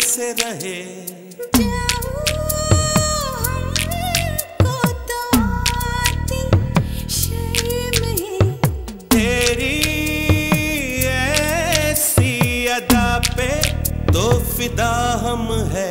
कैसे रहे। तेरी ऐसी अदा पे तो फिदा हम है।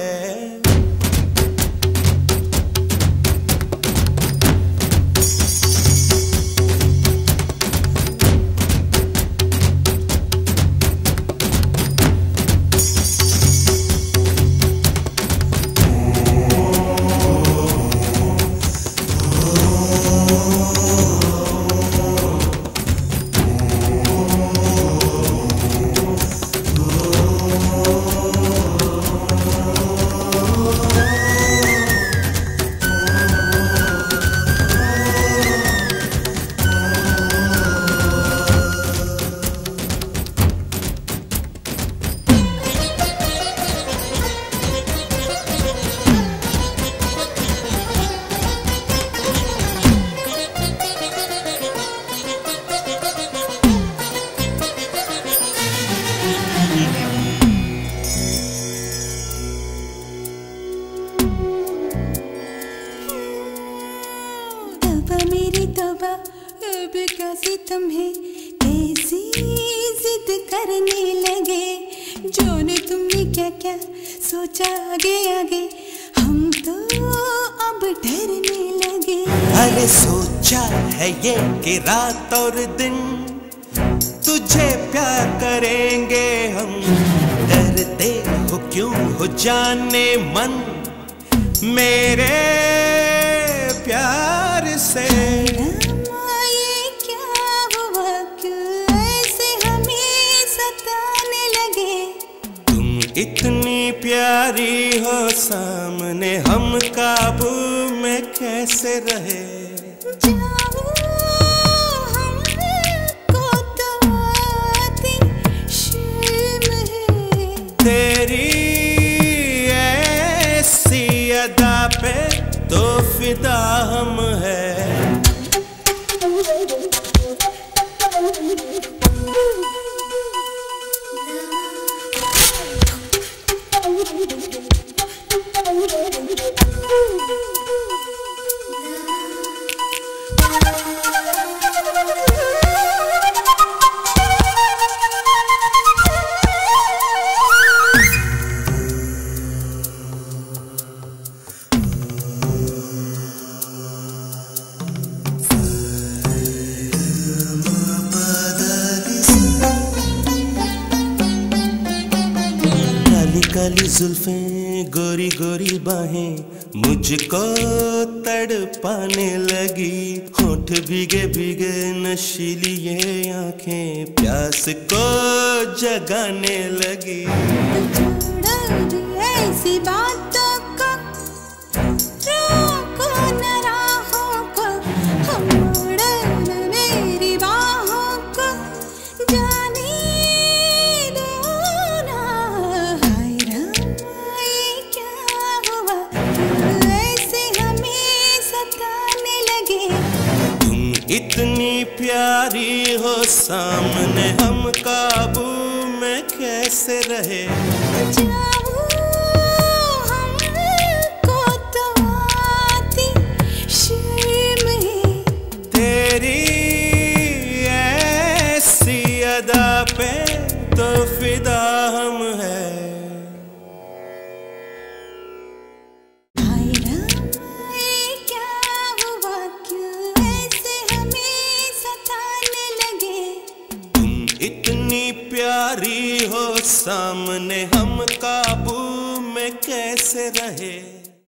मेरी तौबा अब कैसी तुम्हें कैसी जिद करने लगे। जाने तुमने क्या क्या सोचा आगे आगे, हम तो अब डरने लगे। अरे सोचा है ये कि रात और दिन तुझे प्यार करेंगे हम। डरते हो क्यों हो जाने मन मेरे प्यार से। ये क्या हुआ, क्यों ऐसे हमें सताने लगे। तुम इतनी प्यारी हो सामने, हम काबू में कैसे रहे। हमको तो आती शर्म है। तेरी ऐसी अदा पे तो फिदा हम है। काली जुल्फें गोरी गोरी बाहें मुझको तड़पाने लगी। होठ भीगे भीगे नशीली ये आंखें प्यास को जगाने लगी। ऐसी बातों को रोको न राहों को, हम मेरी बाहों को जाने दो ना। हाय रामा ये क्या हुआ, ऐसे हमें सताने लगे। तुम इतनी प्यारी हो सामने, हम काबू में कैसे रहे। हमको तो आती शर्म है। तेरी ऐसी अदा पे तो फिदा हम है। हाय रामा ये क्या हुआ, क्यों ऐसे हमें सताने लगे। तुम इतनी प्यारी हो सामने, हम काबू में कैसे रहे।